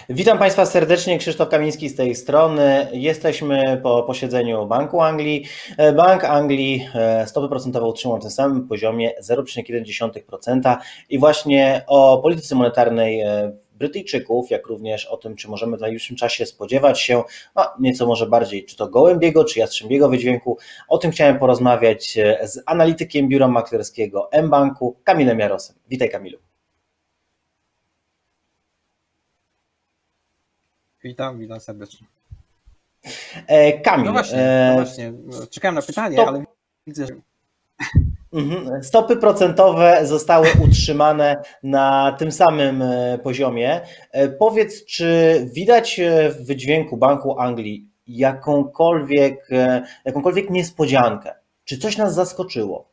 Witam Państwa serdecznie, Krzysztof Kamiński z tej strony. Jesteśmy po posiedzeniu Banku Anglii. Bank Anglii stopy procentowe utrzymał na tym samym poziomie 0,1% i właśnie o polityce monetarnej Brytyjczyków, jak również o tym, czy możemy w najbliższym czasie spodziewać się nieco może bardziej, czy to gołębiego, czy jastrzębiego wydźwięku. O tym chciałem porozmawiać z analitykiem biura maklerskiego mBanku, Kamilem Jarosem. Witaj, Kamilu. Witam serdecznie. Kamil. No właśnie, czekałem na pytanie, ale widzę, że... Stopy procentowe zostały utrzymane na tym samym poziomie. Powiedz, czy widać w wydźwięku Banku Anglii jakąkolwiek niespodziankę? Czy coś nas zaskoczyło?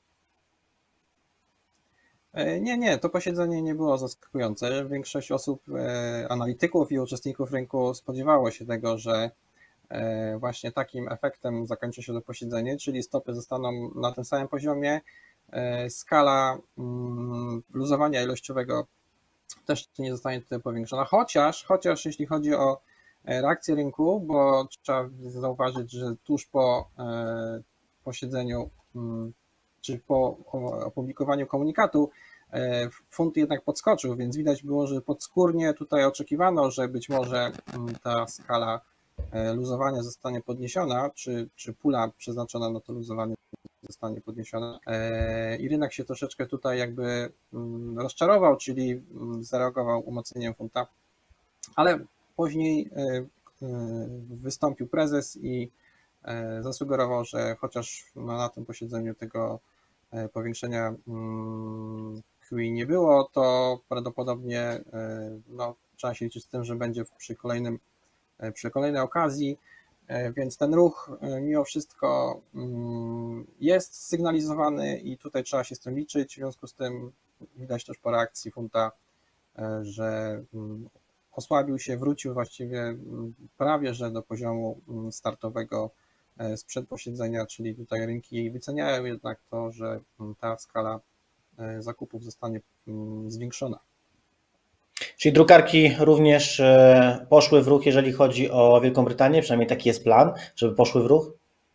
Nie, to posiedzenie nie było zaskakujące. Większość osób, analityków i uczestników rynku spodziewało się tego, że właśnie takim efektem zakończy się to posiedzenie, czyli stopy zostaną na tym samym poziomie. Skala luzowania ilościowego też nie zostanie tutaj powiększona, chociaż jeśli chodzi o reakcję rynku, bo trzeba zauważyć, że tuż po posiedzeniu czy po opublikowaniu komunikatu funt jednak podskoczył, więc widać było, że podskórnie tutaj oczekiwano, że być może ta skala luzowania zostanie podniesiona, czy pula przeznaczona na to luzowanie zostanie podniesiona i rynek się troszeczkę tutaj jakby rozczarował, czyli zareagował umocnieniem funta, ale później wystąpił prezes i zasugerował, że chociaż na tym posiedzeniu tego powiększenia QE nie było, to prawdopodobnie trzeba się liczyć z tym, że będzie przy kolejnej okazji, więc ten ruch mimo wszystko jest sygnalizowany i tutaj trzeba się z tym liczyć. W związku z tym widać też po reakcji funta, że osłabił się, wrócił właściwie prawie że do poziomu startowego sprzed posiedzenia, czyli tutaj rynki wyceniają jednak to, że ta skala zakupów zostanie zwiększona. Czyli drukarki również poszły w ruch, jeżeli chodzi o Wielką Brytanię, przynajmniej taki jest plan, żeby poszły w ruch?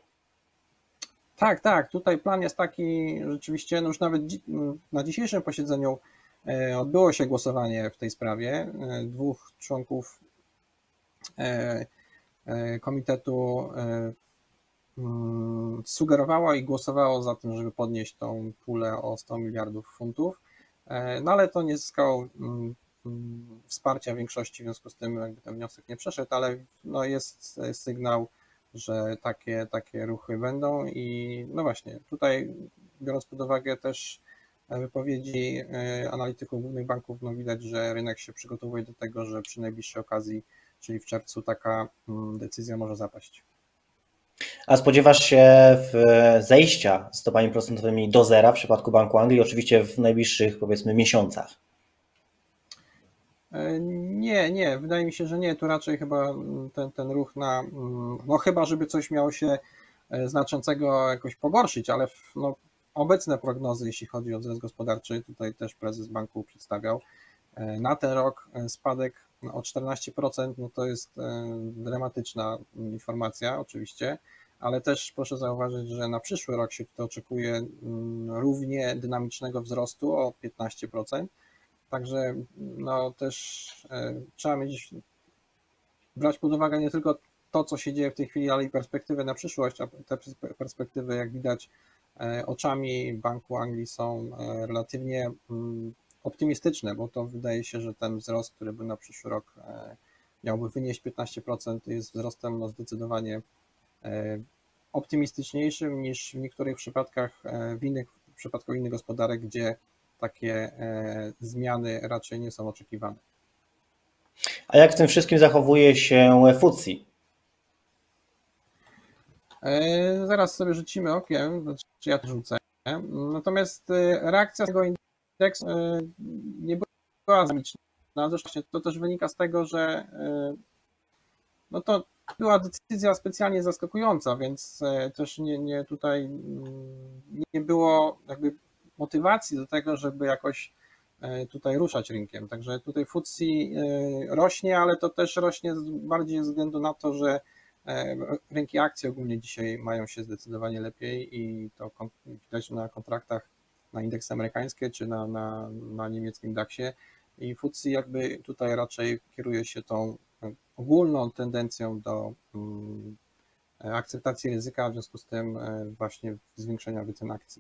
Tak, tutaj plan jest taki rzeczywiście, już nawet na dzisiejszym posiedzeniu odbyło się głosowanie w tej sprawie. 2 członków komitetu sugerowało i głosowało za tym, żeby podnieść tą pulę o 100 miliardów funtów, ale to nie zyskało wsparcia większości, w związku z tym jakby ten wniosek nie przeszedł, ale jest sygnał, że takie ruchy będą i właśnie tutaj, biorąc pod uwagę też wypowiedzi analityków głównych banków, widać, że rynek się przygotowuje do tego, że przy najbliższej okazji, czyli w czerwcu, taka decyzja może zapaść. A spodziewasz się zejścia stopami procentowymi do zera w przypadku Banku Anglii, oczywiście w najbliższych, powiedzmy, miesiącach? Nie, wydaje mi się, że nie, tu raczej chyba ten ruch chyba żeby coś miało się znaczącego jakoś pogorszyć, ale obecne prognozy, jeśli chodzi o wzrost gospodarczy, tutaj też prezes banku przedstawiał, na ten rok spadek o 14%, to jest dramatyczna informacja oczywiście, ale też proszę zauważyć, że na przyszły rok się tutaj oczekuje równie dynamicznego wzrostu o 15%, także też trzeba brać pod uwagę nie tylko to, co się dzieje w tej chwili, ale i perspektywy na przyszłość, a te perspektywy, jak widać, oczami Banku Anglii są relatywnie optymistyczne, bo to wydaje się, że ten wzrost, który by na przyszły rok miałby wynieść 15%, jest wzrostem zdecydowanie optymistyczniejszym niż w niektórych przypadkach, w przypadku innych gospodarek, gdzie takie zmiany raczej nie są oczekiwane. A jak w tym wszystkim zachowuje się FTSE? Zaraz sobie rzucimy okiem, czy ja to rzucę. Natomiast reakcja tego indeksu nie była dynamiczna. Zresztą to też wynika z tego, że to była decyzja specjalnie zaskakująca, więc też tutaj nie było jakby motywacji do tego, żeby jakoś tutaj ruszać rynkiem. Także tutaj FTSE rośnie, ale to też rośnie bardziej ze względu na to, że rynki akcji ogólnie dzisiaj mają się zdecydowanie lepiej i to widać na kontraktach na indeksy amerykańskie czy na niemieckim DAX-ie i FTSE jakby tutaj raczej kieruje się tą ogólną tendencją do akceptacji ryzyka, w związku z tym właśnie zwiększenia wycen akcji.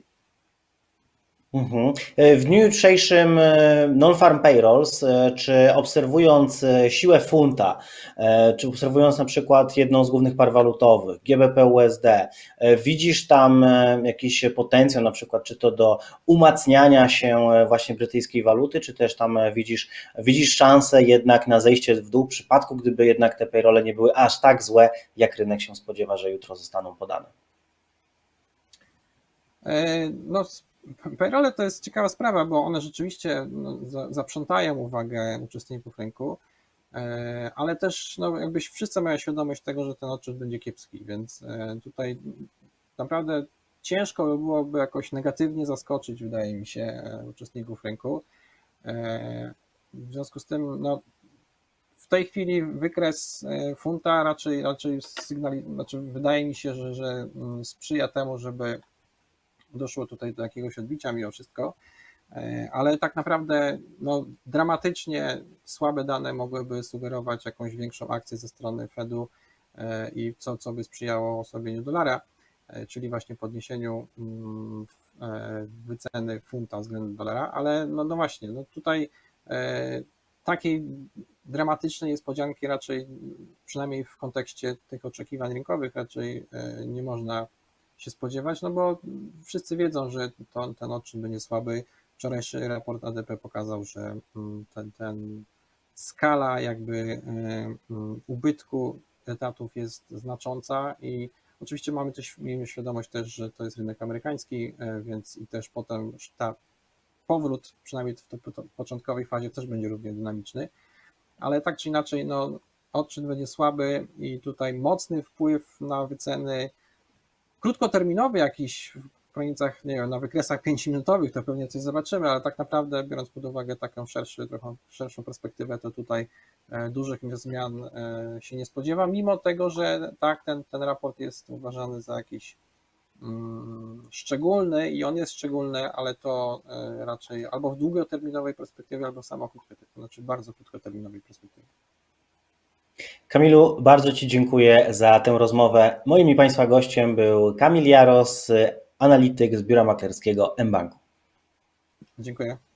W dniu jutrzejszym non-farm payrolls, czy obserwując siłę funta, czy obserwując na przykład jedną z głównych par walutowych, GBP/USD, widzisz tam jakiś potencjał na przykład, czy to do umacniania się właśnie brytyjskiej waluty, czy też tam widzisz szansę jednak na zejście w dół w przypadku, gdyby jednak te payrolle nie były aż tak złe, jak rynek się spodziewa, że jutro zostaną podane? No, payrolle to jest ciekawa sprawa, bo one rzeczywiście zaprzątają uwagę uczestników rynku, ale też jakby wszyscy mają świadomość tego, że ten odczyt będzie kiepski, więc tutaj naprawdę ciężko by byłoby jakoś negatywnie zaskoczyć, wydaje mi się, uczestników rynku. W związku z tym w tej chwili wykres funta raczej wydaje mi się, że sprzyja temu, żeby doszło tutaj do jakiegoś odbicia mimo wszystko, ale tak naprawdę dramatycznie słabe dane mogłyby sugerować jakąś większą akcję ze strony Fedu i co by sprzyjało osłabieniu dolara, czyli właśnie podniesieniu wyceny funta względem dolara, ale właśnie, tutaj takiej dramatycznej niespodzianki raczej, przynajmniej w kontekście tych oczekiwań rynkowych, raczej nie można się spodziewać, bo wszyscy wiedzą, że ten odczyt będzie słaby. Wczorajszy raport ADP pokazał, że ten skala jakby ubytku etatów jest znacząca i oczywiście miejmy świadomość też, że to jest rynek amerykański, więc i też potem powrót, przynajmniej w początkowej fazie też będzie równie dynamiczny, ale tak czy inaczej odczyt będzie słaby i tutaj mocny wpływ na wyceny krótkoterminowy jakiś w granicach, nie wiem, na wykresach 5-minutowych to pewnie coś zobaczymy, ale tak naprawdę biorąc pod uwagę taką trochę szerszą perspektywę, to tutaj dużych zmian się nie spodziewam, mimo tego, że tak, ten raport jest uważany za jakiś szczególny i on jest szczególny, ale to raczej albo w długoterminowej perspektywie, albo w bardzo krótkoterminowej perspektywie. Kamilu, bardzo Ci dziękuję za tę rozmowę. Moim i Państwa gościem był Kamil Jaros, analityk z biura maklerskiego mBanku. Dziękuję.